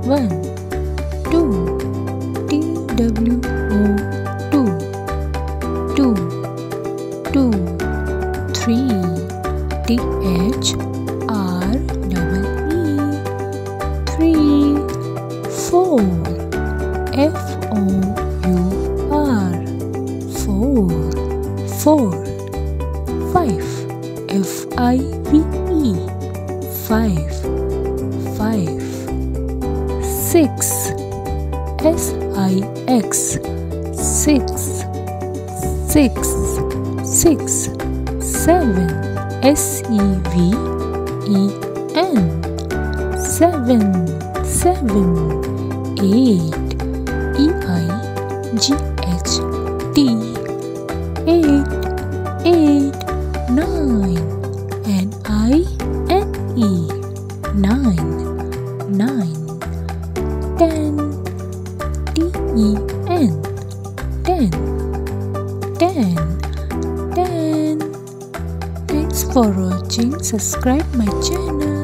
1, 2, TWO 2, 2, 2, 3, THREE 3, 4, FOUR 4, 5, FIVE 5, 6, SIX 6, 7, SEVEN 7, 8, EIGHT 8, 9, NINE 9, 10, TEN 10. Thanks for watching. Subscribe my channel.